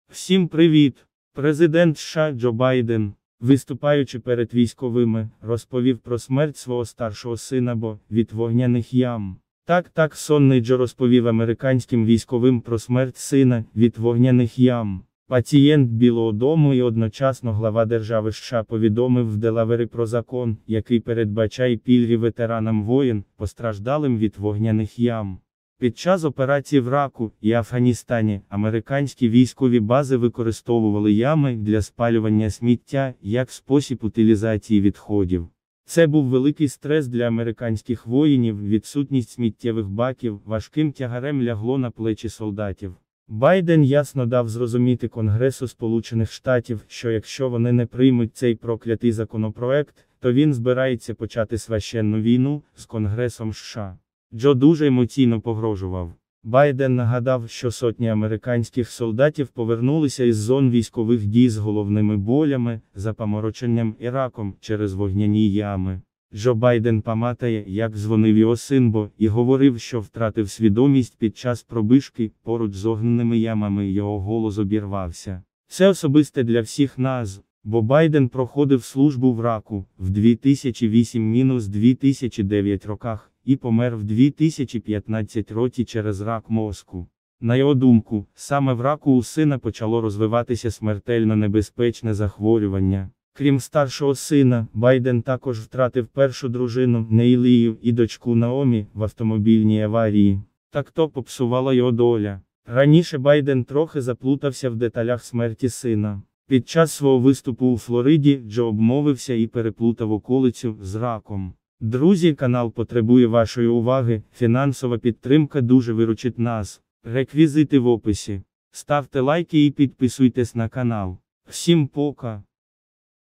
Всім привіт! Президент США Джо Байден, виступаючи перед військовими, розповів про смерть свого старшого сина Бо від вогняних ям. Так, сонний Джо розповів американським військовим про смерть сина від вогняних ям. Пацієнт Білого дому і одночасно глава держави США повідомив в Делавері про закон, який передбачає пільги ветеранам воєн, постраждалим від вогняних ям. Під час операцій в Іраку і Афганістані американські військові бази використовували ями для спалювання сміття як спосіб утилізації відходів. Це був великий стрес для американських воїнів, відсутність сміттєвих баків важким тягарем лягло на плечі солдатів. Байден ясно дав зрозуміти Конгресу Сполучених Штатів, що якщо вони не приймуть цей проклятий законопроект, то він збирається почати священну війну з Конгресом США. Джо дуже емоційно погрожував. Байден нагадав, що сотні американських солдатів повернулися із зон військових дій з головними болями, запамороченням і раком через вогняні ями. Джо Байден пам'ятає, як дзвонив його син Бо, і говорив, що втратив свідомість під час пробіжки, поруч з огненними ямами його голос обірвався. Це особисте для всіх нас, бо Байден проходив службу в Іраку в 2008-2009 роках і помер в 2015 році через рак мозку. На його думку, саме в Іраку у сина почало розвиватися смертельно небезпечне захворювання. Крім старшого сина, Байден також втратив першу дружину, Нейлію, і дочку Наомі в автомобільній аварії. Так то попсувала його доля. Раніше Байден трохи заплутався в деталях смерті сина. Під час свого виступу у Флориді Джо обмовився і переплутав околицю з раком. Друзі, канал потребує вашої уваги, фінансова підтримка дуже виручить нас. Реквізити в описі. Ставте лайки і підписуйтесь на канал. Всім пока!